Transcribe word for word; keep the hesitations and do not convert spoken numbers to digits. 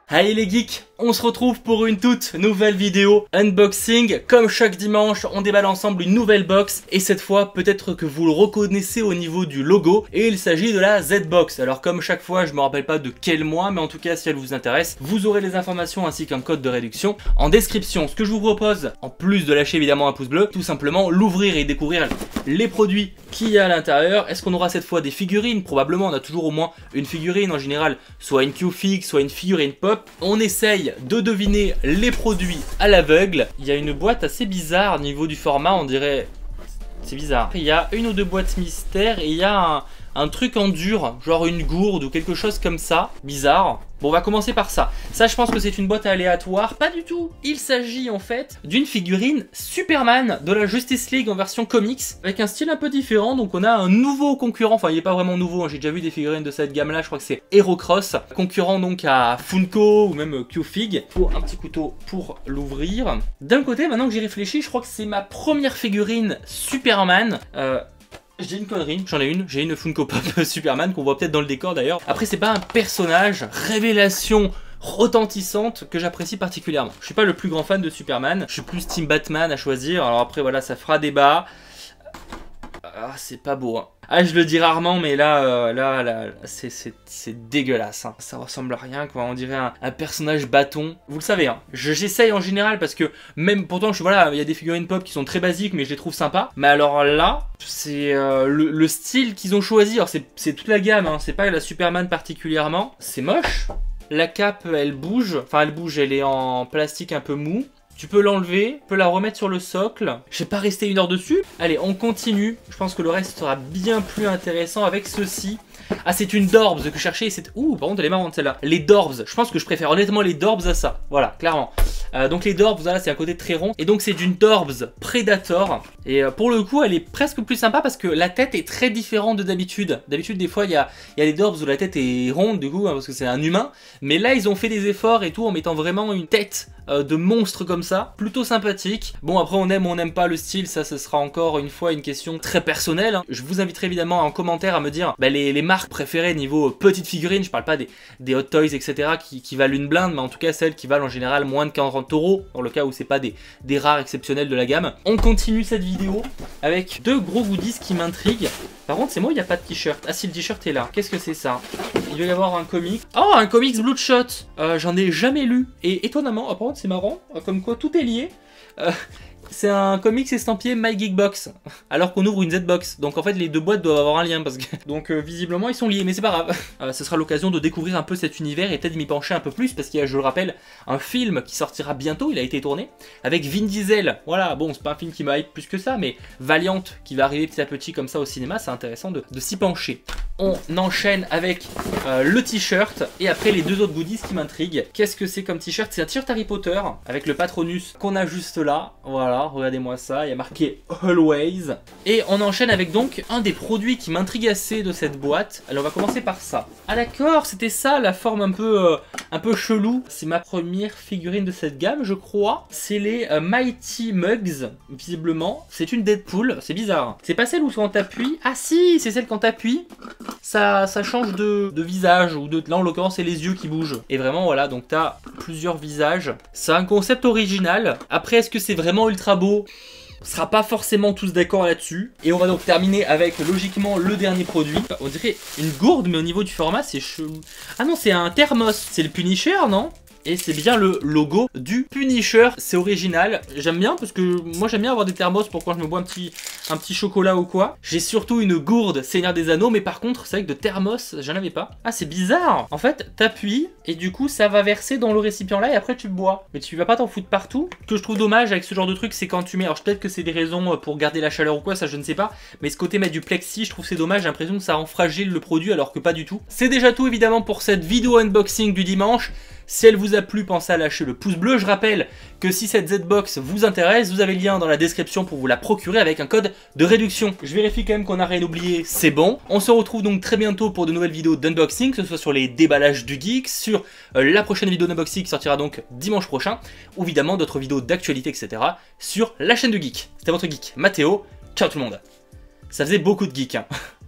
Allez les geeks, on se retrouve pour une toute nouvelle vidéo unboxing. Comme chaque dimanche, on déballe ensemble une nouvelle box. Et cette fois, peut-être que vous le reconnaissez au niveau du logo. Et il s'agit de la Z-Box. Alors comme chaque fois, je me rappelle pas de quel mois, mais en tout cas, si elle vous intéresse, vous aurez les informations ainsi qu'un code de réduction en description. Ce que je vous propose, en plus de lâcher évidemment un pouce bleu, tout simplement l'ouvrir et découvrir les produits qu'il y a à l'intérieur. Est-ce qu'on aura cette fois des figurines? Probablement, on a toujours au moins une figurine en général, soit une Q-Fig, soit une figurine pop. On essaye de deviner les produits à l'aveugle. Il y a une boîte assez bizarre au niveau du format, on dirait... C'est bizarre. Il y a une ou deux boîtes mystères et il y a un, un truc en dur, genre une gourde ou quelque chose comme ça. Bizarre. Bon, on va commencer par ça. Ça, je pense que c'est une boîte aléatoire. Pas du tout. Il s'agit en fait d'une figurine Superman de la Justice League en version comics, avec un style un peu différent. Donc on a un nouveau concurrent. Enfin, il n'est pas vraiment nouveau, hein. J'ai déjà vu des figurines de cette gamme-là. Je crois que c'est Herocross, concurrent donc à Funko ou même Q-Fig. Il faut un petit couteau pour l'ouvrir. D'un côté, maintenant que j'y réfléchis, je crois que c'est ma première figurine Superman. Euh... J'ai une connerie, j'en ai une, j'ai une Funko Pop Superman qu'on voit peut-être dans le décor d'ailleurs. Après c'est pas un personnage, révélation retentissante que j'apprécie particulièrement. Je suis pas le plus grand fan de Superman, je suis plus Team Batman à choisir, alors après voilà ça fera débat. Ah c'est pas beau hein. Ah je le dis rarement mais là, euh, là, là c'est dégueulasse hein. Ça ressemble à rien quoi, on dirait un, un personnage bâton. Vous le savez hein, j'essaye en général parce que même pourtant je voilà, il y a des figurines pop qui sont très basiques mais je les trouve sympas. Mais alors là, c'est euh, le, le style qu'ils ont choisi, alors c'est toute la gamme hein, c'est pas la Superman particulièrement. C'est moche, la cape elle bouge, enfin elle bouge, elle est en plastique un peu mou. Tu peux l'enlever, tu peux la remettre sur le socle. Je vais pas rester une heure dessus. Allez, on continue. Je pense que le reste sera bien plus intéressant avec ceci. Ah, c'est une Dorbs que je cherchais. Ouh, par contre, elle est marrante celle-là. Les Dorbs. Je pense que je préfère honnêtement les Dorbs à ça. Voilà, clairement. Euh, donc les Dorbs, voilà, c'est un côté très rond. Et donc c'est d'une Dorbs Predator. Et euh, pour le coup, elle est presque plus sympa parce que la tête est très différente de d'habitude. D'habitude, des fois, il y a, y a les Dorbs où la tête est ronde, du coup, hein, parce que c'est un humain. Mais là, ils ont fait des efforts et tout en mettant vraiment une tête euh, de monstre comme ça. Plutôt sympathique. Bon, après, on aime ou on n'aime pas le style. Ça, ce sera encore une fois une question très personnelle. Hein. Je vous inviterai évidemment en commentaire à me dire bah, les, les marques préférées niveau petite figurine. Je parle pas des, des Hot Toys, et cetera qui, qui valent une blinde, mais en tout cas celles qui valent en général moins de quarante euros, dans le cas où c'est pas des, des rares exceptionnels de la gamme. On continue cette vidéo avec deux gros goodies qui m'intriguent. Par contre, c'est moi, il n'y a pas de t-shirt. Ah si, le t-shirt est là. Qu'est-ce que c'est ça? Il doit y avoir un comic. Oh, un comics Bloodshot. euh, J'en ai jamais lu. Et étonnamment, oh, par contre, c'est marrant, comme quoi tout est lié. Euh, C'est un comics estampillé My Geek Box, alors qu'on ouvre une Z-Box. Donc en fait les deux boîtes doivent avoir un lien parce que donc euh, visiblement ils sont liés, mais c'est pas grave. Euh, ce sera l'occasion de découvrir un peu cet univers et peut-être m'y pencher un peu plus parce qu'il y a, je le rappelle, un film qui sortira bientôt. Il a été tourné avec Vin Diesel. Voilà, bon c'est pas un film qui m'a hype plus que ça, mais Valiant qui va arriver petit à petit comme ça au cinéma, c'est intéressant de, de s'y pencher. On enchaîne avec euh, le t-shirt et après les deux autres goodies qui m'intriguent. Qu'est-ce que c'est comme t-shirt? C'est un t-shirt Harry Potter avec le Patronus qu'on a juste là. Voilà, regardez-moi ça, il y a marqué Always. Et on enchaîne avec donc un des produits qui m'intrigue assez de cette boîte. Alors on va commencer par ça. Ah d'accord, c'était ça la forme un peu, euh, un peu chelou. C'est ma première figurine de cette gamme je crois. C'est les euh, Mighty Mugs, visiblement. C'est une Deadpool, c'est bizarre. C'est pas celle où quand t'appuies. Ah si, c'est celle quand t'appuies. Ça, ça change de, de visage, ou de, là en l'occurrence c'est les yeux qui bougent. Et vraiment voilà, donc t'as plusieurs visages. C'est un concept original. Après est-ce que c'est vraiment ultra beau? On sera pas forcément tous d'accord là-dessus. Et on va donc terminer avec logiquement le dernier produit. On dirait une gourde mais au niveau du format c'est chelou. Ah non c'est un thermos, c'est le Punisher non? Et c'est bien le logo du Punisher, c'est original, j'aime bien parce que moi j'aime bien avoir des thermos pour quand je me bois un petit, un petit chocolat ou quoi. J'ai surtout une gourde Seigneur des Anneaux, mais par contre c'est vrai que de thermos j'en avais pas. Ah c'est bizarre, en fait t'appuies et du coup ça va verser dans le récipient là et après tu bois. Mais tu vas pas t'en foutre partout. Ce que je trouve dommage avec ce genre de truc c'est quand tu mets, alors peut-être que c'est des raisons pour garder la chaleur ou quoi, ça je ne sais pas, mais ce côté mettre du plexi je trouve c'est dommage, j'ai l'impression que ça rend fragile le produit alors que pas du tout. C'est déjà tout évidemment pour cette vidéo unboxing du dimanche. Si elle vous a plu, pensez à lâcher le pouce bleu. Je rappelle que si cette Z-Box vous intéresse, vous avez le lien dans la description pour vous la procurer avec un code de réduction. Je vérifie quand même qu'on n'a rien oublié, c'est bon. On se retrouve donc très bientôt pour de nouvelles vidéos d'unboxing, que ce soit sur les déballages du geek, sur euh, la prochaine vidéo d'unboxing qui sortira donc dimanche prochain, ou évidemment d'autres vidéos d'actualité, et cetera sur la chaîne du geek. C'était votre geek Mathéo, ciao tout le monde. Ça faisait beaucoup de geek, hein.